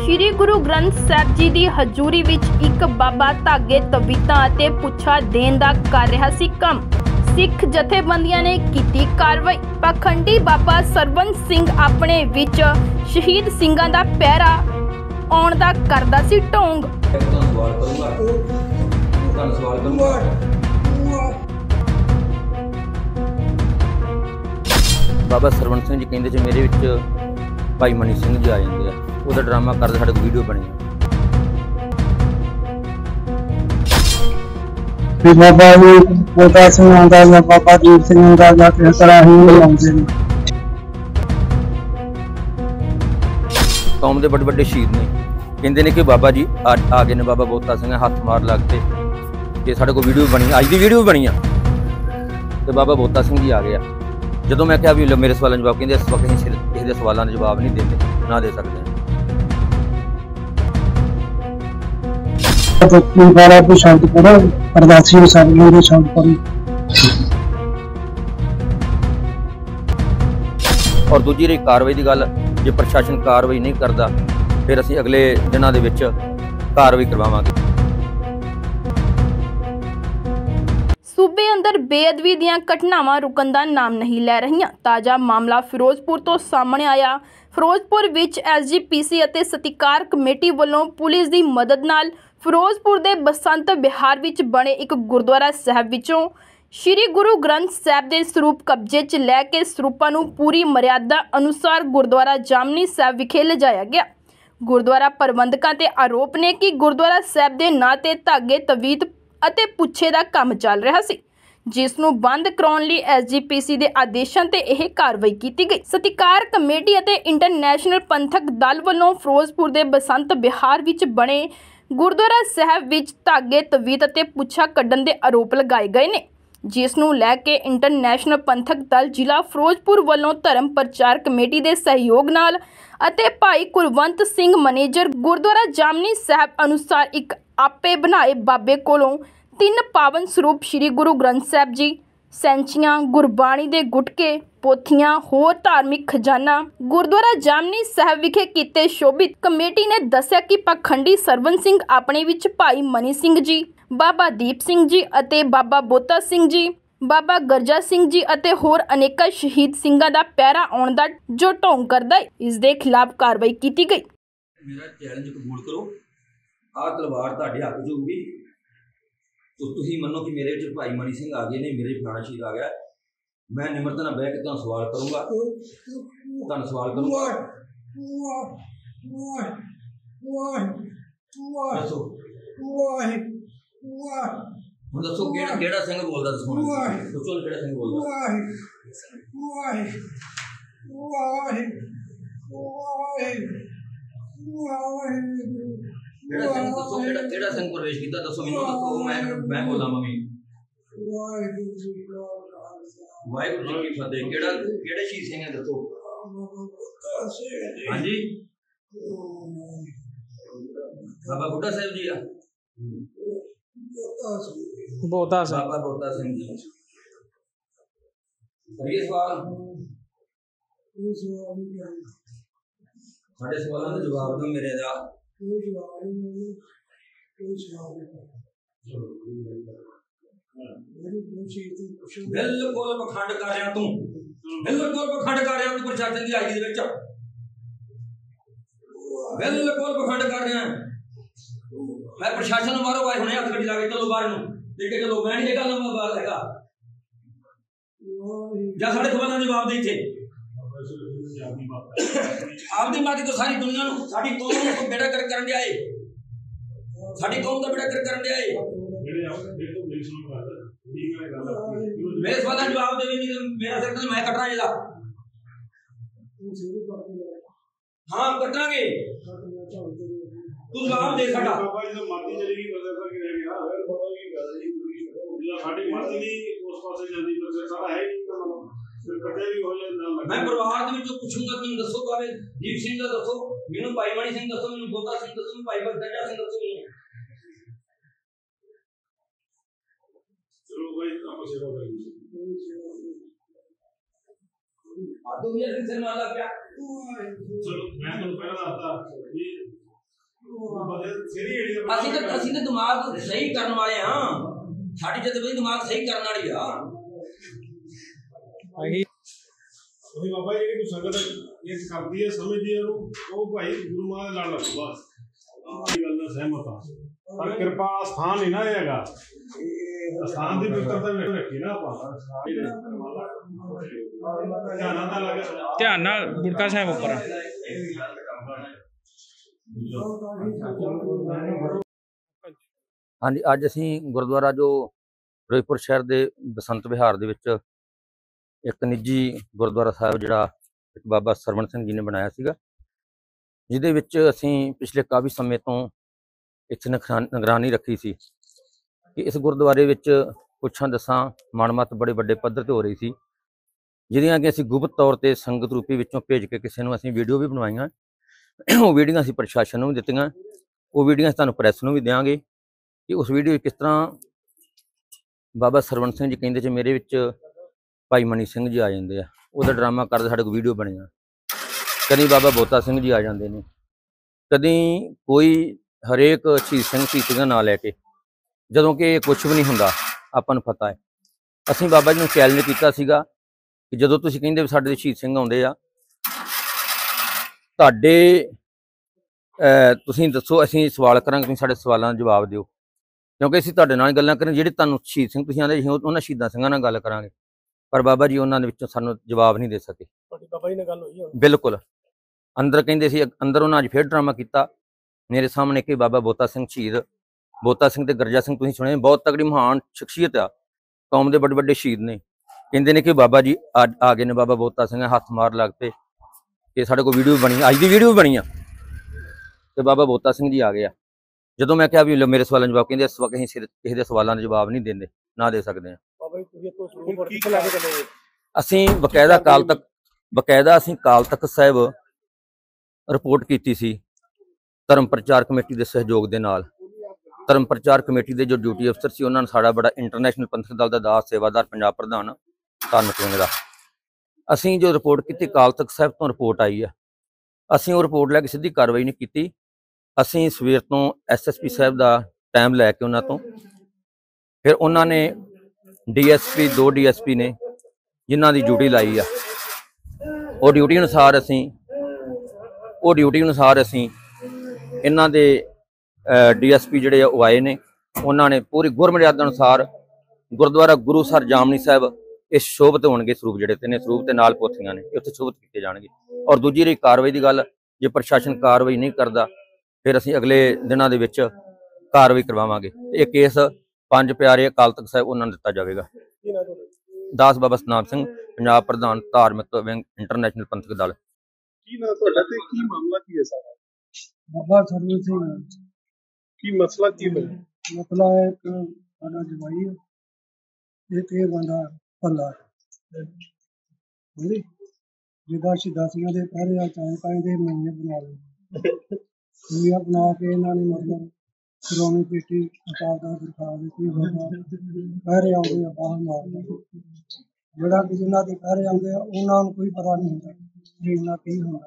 श्री गुरु ग्रंथ साहिब जी की हजूरी विच एक बाबा धागे तवीतां अते पुच्छा देण दा कर रहा सी काम। सिख जथेबंदियां ने कीती कार्रवाई। पाखंडी बाबा सरवंत सिंह अपने विच शहीद सिंघां दा पहरा आउण दा करदा सी ढोंग। बाबा सरवंत सिंह जी कहते जी मेरे विच भाई मनी सिंह जी आ जाते हैं, वो ड्रामा करते साढ़े वीडियो बनी बाबा जी बोता सिंह आंदा या बाबा दीप सिंह आंदा या किस तरह ही आउंदे ने। कौम के बड़े बड़े शहीद ने कहते हैं कि बाबा जी आ गए ने। बाबा बोता सिंह हाथ मार लगते कि साढ़े को वीडियो बनी, अज की वीडियो भी बनी आ तो बाबा बोता सिंह जी आ गया। जो मैं क्या भी लो मेरे सवालों जवाब कहते इस वक्त अं किसी के सवालों के जवाब नहीं देते, ना दे सकते। और दूजी रही कार्रवाई की गल, जे प्रशासन कार्रवाई नहीं करता फिर असीं अगले दिनों के विच कार्रवाई करवावांगे। सूबे अंदर बेअदबी दीयां घटनावां रुकण दा नाम नहीं लै रहीआं। ताज़ा मामला फिरोजपुर तो सामने आया। फिरोजपुर विच SGPC अते सत्कार कमेटी वालों पुलिस की मदद नाल फिरोजपुर दे बसंत विहार विच बने एक गुरुद्वारा साहिब विचों श्री गुरु ग्रंथ साहिब दे सरूप कब्जे च लैके सरूपां नूं पूरी मर्यादा अनुसार गुरुद्वारा जामनी साहिब विखे लिजाया गया। गुरुद्वारा प्रबंधकां ते आरोप ने कि गुरुद्वारा साहिब दे नां ते धागे तवीत ਅਤੇ ਪੁੱਛੇ ਦਾ ਕੰਮ ਚੱਲ ਰਿਹਾ ਸੀ, ਜਿਸ ਨੂੰ ਬੰਦ ਕਰਾਉਣ ਲਈ SGPC ਦੇ ਆਦੇਸ਼ਾਂ ਤੇ ਇਹ ਕਾਰਵਾਈ ਕੀਤੀ ਗਈ। ਸਤਿਕਾਰ ਕਮੇਟੀ ਅਤੇ ਇੰਟਰਨੈਸ਼ਨਲ ਪੰਥਕ ਦਲ ਵੱਲੋਂ ਫਿਰੋਜ਼ਪੁਰ ਦੇ ਬਸੰਤ ਵਿਹਾਰ ਵਿੱਚ ਬਣੇ ਗੁਰਦੁਆਰਾ ਸਾਹਿਬ ਵਿੱਚ ਧਾਗੇ ਤਵੀਤ ਅਤੇ ਪੁੱਛਾ ਕੱਢਣ ਦੇ ਆਰੋਪ ਲਗਾਏ ਗਏ ਨੇ, ਜਿਸ ਨੂੰ ਲੈ ਕੇ ਇੰਟਰਨੈਸ਼ਨਲ ਪੰਥਕ ਦਲ ਜ਼ਿਲ੍ਹਾ ਫਿਰੋਜ਼ਪੁਰ ਵੱਲੋਂ ਧਰਮ ਪ੍ਰਚਾਰ ਕਮੇਟੀ ਦੇ ਸਹਿਯੋਗ ਨਾਲ ਅਤੇ ਭਾਈ ਕੁਲਵੰਤ ਸਿੰਘ ਮੈਨੇਜਰ ਗੁਰਦੁਆਰਾ ਜਾਮਨੀ ਸਾਹਿਬ ਅਨੁਸਾਰ ਇੱਕ आपे बनाए बाबे कोलों 3 पावन स्वरूप श्री गुरु ग्रंथ साहिब जी, सैंचियां, गुरबाणी दे गुटके, पोथियां, होर धार्मिक खजाना गुरुद्वारा जामनी साहिब विखे कीते शोभित। कमेटी ने दस्सिया कि पाखंडी सरवंत सिंह अपने विच भाई मनी सिंह जी, बाबा दीप सिंह जी अते बाबा बोता सिंह जी, बाबा गरजा सिंह जी अते होर अनेका शहीद सिंघां दा पैरा आउण दा जो ढोंग करदा है, इस दे खिलाफ कार्रवाई की गई। मेरा चैलेंज कबूल करो, आ तलवार तुहाडे हत्थ च होगी तो तुसीं मनो कि मेरे विच भाई मनी सिंह आ गए ने, मेरे फलाना शहीद आ गया। मैं निमरता नाल बैठ के तुहानूं सवाल करूँगा, दसो हुण दसो किहड़ा सिंह बोलदा, दसो किहड़ा सिंह बोलदा। केड़ा सिंह प्रवेश कीता, दसो मैनूं, दसो मैं बोला मम्मी। वाहिगुरू जी की फतेह। केड़े शहीद सिंह है दसो। हाँ जी, बाबा बुड्ढा साहिब जी बोता बाबा बोता सिंह जी। करिए सवाल, साढ़े सवालों का जवाब दो मेरे दा। बिल्कुल पखंड कर रहा तू, बिल्कुल पखंड कर रहा तू प्रशासन की आई दे विच, बिल्कुल पखंड कर रहा। मैं प्रशासन मारो भाई हुणे हत्थ गड्डी ला के चलो बाहर नूं लेके चलो। मैं नहीं गल बाहर हैगा जा साढ़े सवालों का जवाब दे इत्थे। आपदी माती तो सारी दुनिया नूं साडी कौम नूं बेड़ा कर करन दिया है, साडी कौम दा बेड़ा कर करन दिया है। मेरे सवालों जवाब दे नहीं मेरा सिर तो मैं कटना जेदा। हाँ कटांगे, तू जवाब दे साडा। माती चली साडी माती नहीं उस पासे जल्दी कर सारा है मैं परिवार पूछूंगा, तुम दसो भावे दीप सिंह का दसो, मैनू भाई मनी सिंह दसो, मैनू बोता सिंह दसो, भाई गरजा सिंह दसो। चलो भाई आप सेवा करिए। आदो भी ऐसे मार लग गया। चलो मैं तो पहला आता ये ਅਸੀਂ ਤਾਂ ਦਿਮਾਗ ਸਹੀ ਕਰਨ ਵਾਲੇ ਹਾਂ। ਸਾਡੀ ਜਥੇਬੰਦੀ ਦਿਮਾਗ ਸਹੀ ਕਰਨ ਵਾਲੀ ਆ। ਉਹੀ ਬਾਬਾ ਜਿਹੜੀ ਕੋਈ ਸੰਗਤ ਇਹ ਕਰਦੀ ਹੈ ਸਮਝਦੀ ਹੈ ਉਹ ਭਾਈ ਗੁਰੂ ਮਾਂ ਦੇ ਲੜ ਲੱਗੂ ਬਸ। ਆਹ ਗੱਲ ਨਾਲ ਸਹਿਮਤ ਆ, ਪਰ ਕਿਰਪਾ ਸਥਾਨ ਨਹੀਂ ਨਾ ਇਹ ਹੈਗਾ। ਸਥਾਨ ਦੀ ਪਵਿੱਤਰਤਾ ਵੀ ਰੱਖੀ ਨਾ ਆਪਾਂ। ਧਿਆਨ ਨਾਲ ਗੁਟਕਾ ਸਾਹਿਬ ਉੱਪਰ ਹਾਂਜੀ, ਅੱਜ ਅਸੀਂ ਗੁਰਦੁਆਰਾ ਜੋ ਫਿਰੋਜ਼ਪੁਰ ਸ਼ਹਿਰ ਦੇ ਬਸੰਤ ਵਿਹਾਰ ਦੇ ਵਿੱਚ ਇੱਕ ਨਿੱਜੀ ਗੁਰਦੁਆਰਾ ਸਾਹਿਬ ਜਿਹੜਾ ਇੱਕ ਬਾਬਾ ਸਰਵਣ ਸਿੰਘ ਜੀ ਨੇ ਬਣਾਇਆ ਸੀਗਾ, ਜਿਹਦੇ ਵਿੱਚ ਅਸੀਂ ਪਿਛਲੇ ਕਾਫੀ ਸਮੇਂ ਤੋਂ ਇੱਥੇ ਨਿਗਰਾਨੀ ਰੱਖੀ ਸੀ ਕਿ ਇਸ ਗੁਰਦੁਆਰੇ ਵਿੱਚ ਪੁੱਛਾਂ ਦੱਸਾਂ ਮਨਮੱਤ ਬੜੇ ਵੱਡੇ ਪੱਧਰ 'ਤੇ ਹੋ ਰਹੀ ਸੀ, ਜਿਹਦੀਆਂ ਕਿ ਅਸੀਂ ਗੁਪਤ ਤੌਰ 'ਤੇ ਸੰਗਤ ਰੂਪੀ ਵਿੱਚੋਂ ਭੇਜ ਕੇ ਕਿਸੇ ਨੂੰ ਅਸੀਂ ਵੀਡੀਓ ਵੀ ਬਣਵਾਈਆਂ। ਉਹ ਵੀਡੀਓ ਅਸੀਂ ਪ੍ਰਸ਼ਾਸਨ ਨੂੰ ਵੀ ਦਿੱਤੀਆਂ, ਉਹ ਵੀਡੀਓ ਅਸੀਂ ਤੁਹਾਨੂੰ ਪ੍ਰੈਸ ਨੂੰ ਵੀ ਦਿਆਂਗੇ ਕਿ ਉਸ ਵੀਡੀਓ ਕਿਸ ਤਰ੍ਹਾਂ ਬਾਬਾ ਸਰਵਣ ਸਿੰਘ ਜੀ ਕਹਿੰਦੇ 'ਚ ਮੇਰੇ ਵਿੱਚ ਭਾਈ ਮਨੀ ਸਿੰਘ ਜੀ ਆ ਜਾਂਦੇ ਆ, ਉਹਦਾ ਡਰਾਮਾ ਕਰਦੇ ਸਾਡੇ ਕੋਲ ਵੀਡੀਓ ਬਣੀਆਂ। ਕਦੀ ਬਾਬਾ ਬੋਤਾ ਸਿੰਘ ਜੀ ਆ ਜਾਂਦੇ ਨੇ, ਕਦੀ ਕੋਈ ਹਰੇਕ ਸ਼ਹੀਦ ਸਿੰਘ ਦਾ ਨਾਂ ਲੈ ਕੇ, ਜਦੋਂ ਕਿ ਕੁਛ ਵੀ ਨਹੀਂ ਹੁੰਦਾ। ਆਪਾਂ ਨੂੰ ਪਤਾ ਹੈ। ਅਸੀਂ ਬਾਬਾ ਜੀ ਨੂੰ ਚੈਲੰਜ ਕੀਤਾ ਸੀਗਾ ਕਿ ਜਦੋਂ ਤੁਸੀਂ ਕਹਿੰਦੇ ਵੀ ਸਾਡੇ ਸ਼ਹੀਦ ਸਿੰਘ ਆਉਂਦੇ ਆ, ਤੁਹਾਡੇ ਤੁਸੀਂ ਦੱਸੋ, ਅਸੀਂ ਸਵਾਲ ਕਰਾਂਗੇ, ਤੁਸੀਂ ਸਾਡੇ ਸਵਾਲਾਂ ਦਾ ਜਵਾਬ ਦਿਓ, ਕਿਉਂਕਿ ਅਸੀਂ ਤੁਹਾਡੇ ਨਾਲ ਗੱਲਾਂ ਕਰਾਂਗੇ। ਜਿਹੜੇ ਤੁਹਾਨੂੰ ਸ਼ਹੀਦ ਸਿੰਘ ਤੁਸੀਂ ਆਂਦੇ ਉਹਨਾਂ ਸ਼ਹੀਦਾਂ ਸਿੰਘਾਂ ਨਾਲ ਗੱਲ ਕਰਾਂਗੇ। ਪਰ ਬਾਬਾ ਜੀ ਉਹਨਾਂ ਦੇ ਵਿੱਚੋਂ ਸਾਨੂੰ ਜਵਾਬ ਨਹੀਂ ਦੇ ਸਕੇ। ਤੁਹਾਡੀ ਬਾਬਾ ਜੀ ਨਾਲ ਗੱਲ ਹੋਈ? ਬਿਲਕੁਲ। ਅੰਦਰ ਕਹਿੰਦੇ ਸੀ, ਅੰਦਰ ਉਹਨਾਂ ਅੱਜ ਫਿਰ ਡਰਾਮਾ ਕੀਤਾ ਮੇਰੇ ਸਾਹਮਣੇ ਕਿ ਬਾਬਾ ਬੋਤਾ ਸਿੰਘ ਸ਼ਹੀਦ, ਬੋਤਾ ਸਿੰਘ ਤੇ ਗਰਜਾ ਸਿੰਘ ਤੁਸੀਂ ਸੁਣਿਆ, ਬਹੁਤ ਤਕੜੀ ਮਹਾਨ ਸ਼ਖਸੀਅਤ ਆ, ਕੌਮ ਦੇ ਵੱਡੇ ਵੱਡੇ ਸ਼ਹੀਦ ਨੇ। ਕਹਿੰਦੇ ਨੇ ਕਿ ਬਾਬਾ ਜੀ ਅੱਜ ਆ ਗਏ ਨੇ, ਬਾਬਾ ਬੋਤਾ ਸਿੰਘ ਹੱਥ ਮਾਰ ਲੱਗ ਪਏ ਕਿ ਸਾਡੇ ਕੋਲ ਵੀਡੀਓ ਬਣੀ, ਅੱਜ ਦੀ ਵੀਡੀਓ ਵੀ ਬਣੀ ਆ ਤੇ ਬਾਬਾ ਬੋਤਾ ਸਿੰਘ ਜੀ ਆ ਗਏ ਆ। ਜਦੋਂ ਮੈਂ ਕਿਹਾ ਵੀ ਲੋ ਮੇਰੇ ਸਵਾਲਾਂ ਦਾ ਜਵਾਬ, ਕਹਿੰਦੇ ਇਸ ਵਕਤ ਅਸੀਂ ਕਿਸੇ ਦੇ ਸਵਾਲਾਂ ਦਾ ਜਵਾਬ ਨਹੀਂ ਦਿੰਦੇ, ਨਾ ਦੇ ਸਕਦੇ ਹਾਂ। ਅਸੀਂ ਬਕਾਇਦਾ ਅਕਾਲ ਤਖਤ ਸਾਹਿਬ ਰਿਪੋਰਟ ਕੀਤੀ ਸੀ ਧਰਮ ਪ੍ਰਚਾਰ ਕਮੇਟੀ ਦੇ ਸਹਿਯੋਗ ਦੇ ਨਾਲ। ਧਰਮ ਪ੍ਰਚਾਰ ਕਮੇਟੀ ਦੇ ਜੋ ਡਿਊਟੀ ਅਫਸਰ ਸੀ, ਉਹਨਾਂ ਨੇ ਸਾਡਾ ਬੜਾ ਇੰਟਰਨੈਸ਼ਨਲ ਪੰਥਕ ਦਲ ਦਾ ਦਾਸ ਸੇਵਾਦਾਰ ਪੰਜਾਬ ਪ੍ਰਧਾਨ ਧਾਰਮਿਕ ਵਿੰਗ ਦਾ, ਅਸੀਂ ਜੋ ਰਿਪੋਰਟ ਕੀਤੀ ਅਕਾਲ ਤਖਤ ਸਾਹਿਬ ਤੋਂ ਰਿਪੋਰਟ ਆਈ ਆ, ਅਸੀਂ ਉਹ ਰਿਪੋਰਟ ਲੈ ਕੇ ਸਿੱਧੀ ਕਾਰਵਾਈ ਨਹੀਂ ਕੀਤੀ। ਅਸੀਂ ਸਵੇਰ ਤੋਂ ਐਸਐਸਪੀ ਸਾਹਿਬ ਦਾ ਟਾਈਮ ਲੈ ਕੇ ਉਹਨਾਂ ਤੋਂ, ਫਿਰ ਉਹਨਾਂ ਨੇ ਡੀਐਸਪੀ 2 ਡੀਐਸਪੀ ਨੇ ਜਿਨ੍ਹਾਂ ਦੀ ਡਿਊਟੀ ਲਾਈ ਆ, ਉਹ ਡਿਊਟੀ ਅਨੁਸਾਰ ਅਸੀਂ ਇਹਨਾਂ ਦੇ ਡੀਐਸਪੀ ਜਿਹੜੇ ਆ ਉਹ ਆਏ ਨੇ। ਉਹਨਾਂ ਨੇ ਪੂਰੀ ਗੁਰਮਰਿਆਦਾ ਅਨੁਸਾਰ ਗੁਰਦੁਆਰਾ ਗੁਰੂਸਰ ਜਾਮਨੀ ਸਾਹਿਬ ਇਸ ਸ਼ੋਭਤ ਹੋਣਗੇ ਸਰੂਪ, ਜਿਹੜੇ 3 ਸਰੂਪ ਤੇ ਨਾਲ ਪੋਥੀਆਂ ਨੇ, ਉੱਥੇ ਸ਼ੋਭਤ ਕੀਤੇ ਜਾਣਗੇ। ਔਰ ਦੂਜੀ ਰਹੀ ਕਾਰਵਾਈ ਦੀ ਗੱਲ, ਜੇ ਪ੍ਰਸ਼ਾਸਨ ਕਾਰਵਾਈ ਨਹੀਂ ਕਰਦਾ ਫਿਰ ਅਸੀਂ ਅਗਲੇ ਦਿਨਾਂ ਦੇ ਵਿੱਚ ਕਾਰਵਾਈ ਕਰਵਾਵਾਂਗੇ। ਇਹ ਕੇਸ 5 ਪਿਆਰੇ ਅਕਾਲ ਤਖਤ ਸਾਹਿਬ ਉਹਨਾਂ ਨੂੰ ਦਿੱਤਾ ਜਾਵੇਗਾ। ਦਾਸ ਬਾਬਾ ਸਤਨਾਮ ਸਿੰਘ, ਪੰਜਾਬ ਪ੍ਰਧਾਨ ਧਾਰਮਿਕ ਵਿੰਗ ਇੰਟਰਨੈਸ਼ਨਲ ਪੰਥਕ ਦਲ। ਕੀ ਨਾ ਤੁਹਾਡਾ ਤੇ ਕੀ ਮਾਮਲਾ ਕੀ ਹੈ ਸਾਰਾ? ਬਾਬਾ ਸਰਵਣ ਸਿੰਘ। ਕੀ ਮਸਲਾ ਕੀ ਹੈ? ਮਸਲਾ ਹੈ ਇੱਕ ਸਾਡਾ ਜਵਾਈ ਹੈ, ਇੱਕ ਇਹ ਬੰਦਾ ਭੱਲਾ ਜਿਹਦਾ ਸ਼ਹੀਦਾਂ ਸਿੰਘਾਂ ਦੇ ਪਹਿਰੇ ਆ ਚਾਹੇ ਦੇ ਮਹੀਨੇ ਬਣਾ ਲਏ ਮੀਆਂ ਬਣਾ ਕੇ ਇਹਨਾਂ ਨੇ ਮਤਲਬ ਸ਼੍ਰੋਮਣੀ ਕਮੇਟੀ ਅਕਾਲ ਤਖਤ ਦਿਖਾ ਦਿੱਤੀ। ਪਹਿਰੇ ਆਉਂਦੇ ਆ ਬਾਹਰ ਮਾਰਦੇ, ਜਿਹੜਾ ਕਿ ਜਿਨ੍ਹਾਂ ਦੇ ਪਹਿਰੇ ਆਉਂਦੇ ਆ ਉਹਨਾਂ ਨੂੰ ਕੋਈ ਪਤਾ ਨਹੀਂ ਹੁੰਦਾ ਵੀ ਇੰਨਾ ਕੀ ਹੁੰਦਾ।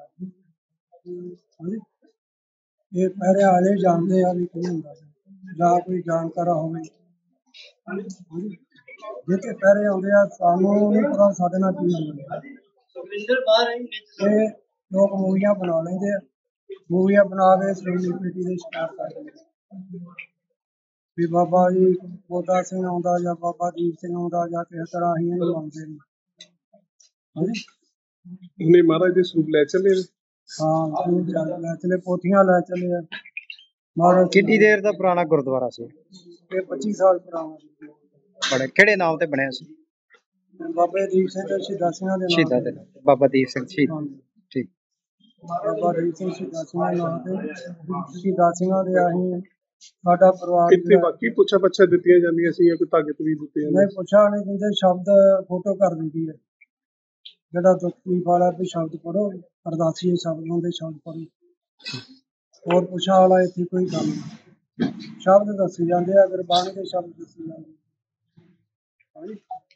ਇਹ ਪਹਿਰੇ ਵਾਲੇ ਜਾਣਦੇ ਆ ਵੀ ਕੀ ਹੁੰਦਾ, ਜਾਂ ਕੋਈ ਜਾਣਕਾਰ ਹੋਵੇ ਜਿੱਥੇ ਪਹਿਰੇ ਆਉਂਦੇ ਆ, ਸਾਨੂੰ ਨਹੀਂ ਪਤਾ ਸਾਡੇ ਨਾਲ ਕੀ ਹੁੰਦਾ। ਇਹ ਲੋਕ ਮੂਵੀਆਂ ਬਣਾ ਲੈਂਦੇ ਆ, ਮੂਵੀਆਂ ਬਣਾ ਕੇ ਸ਼੍ਰੋਮਣੀ ਕਮੇਟੀ ਦੇ ਸ਼ਿਕਾਰ ਕਰ ਦਿੰਦੇ ਵੀ ਬਾਬਾ ਜੀ ਬੋਤਾ ਸਿੰਘ ਆਉਂਦਾ ਜਾਂ ਬਾਬਾ ਦੀਪ ਸਿੰਘ ਆਉਂਦਾ ਜਾਂ ਕਿਸੇ ਤਰ੍ਹਾਂ ਅਸੀਂ ਇਹਨੂੰ ਮੰਨਦੇ ਨੇ। ਉਹਨੇ ਮਹਾਰਾਜ ਦੇ ਸਰੂਪ ਲੈ ਚੱਲੇ ਨੇ? ਹਾਂ, ਸਰੂਪ ਲੈ ਚਲੇ, ਪੋਥੀਆਂ ਲੈ ਚਲੇ ਆ ਮਹਾਰਾਜ। ਕਿੰਨੀ ਦੇਰ ਦਾ ਪੁਰਾਣਾ ਗੁਰਦੁਆਰਾ ਸੀ ਇਹ 25 ਸਾਲ ਪੁਰਾਣਾ ਸੀ। ਬੜੇ ਕਿਹੜੇ ਨਾਮ ਤੇ ਬਣਿਆ ਸੀ? ਬਾਬੇ ਦੀਪ ਸਿੰਘ ਸ਼ਹੀਦਾਂ ਸਿੰਘਾਂ ਦੇ ਸ਼ਹੀਦਾਂ ਦੇ ਬਾਬਾ ਦੀਪ ਸਿੰਘ ਸ਼ਹੀਦ। ਠੀਕ। ਬਾਬਾ ਦੀਪ ਸਿੰਘ ਸ਼ਹੀਦਾਂ ਸਿੰਘਾਂ ਦੇ ਨਾਂ ਤੇ ਸ਼ਹੀਦਾਂ ਸਿੰਘਾਂ ਦੇ ਅਸੀਂ ਸਾਡਾ ਪਰਿਵਾਰ ਇੱਥੇ ਬਾਕੀ ਪੁੱਛਾ ਪੱਛਾ ਦਿੱਤੀਆਂ ਜਾਂਦੀਆਂ ਸੀ, ਕੋਈ ਤਾਕਤ ਵੀ ਦਿੱਤੀ ਜਾਂਦੀ? ਨਹੀਂ, ਪੁੱਛਾ ਨਹੀਂ ਦਿੰਦੇ, ਸ਼ਬਦ ਫੋਟੋ ਕਰ ਦਿੰਦੀ ਹੈ। ਜਿਹੜਾ ਦੁੱਖੀ ਵਾਲਾ ਵੀ ਸ਼ਬਦ ਪੜੋ, ਅਰਦਾਸੀ ਸ਼ਬਦ ਹੁੰਦੇ, ਸ਼ਬਦ ਪੜੋ। ਹੋਰ ਪੁੱਛਾ ਵਾਲਾ ਇੱਥੇ ਕੋਈ ਗੱਲ ਨਹੀਂ, ਸ਼ਬਦ ਦੱਸੇ ਜਾਂਦੇ ਆ, ਗੁਰਬਾਣੀ ਦੇ ਸ਼ਬਦ ਦੱਸੇ ਜਾਂਦੇ।